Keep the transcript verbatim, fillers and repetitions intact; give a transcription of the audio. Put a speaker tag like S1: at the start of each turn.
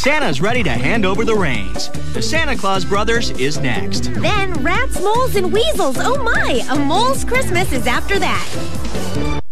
S1: Santa's ready to hand over the reins. The Santa Claus Brothers is next.
S2: Then rats, moles, and weasels. Oh my, a mole's Christmas is after that.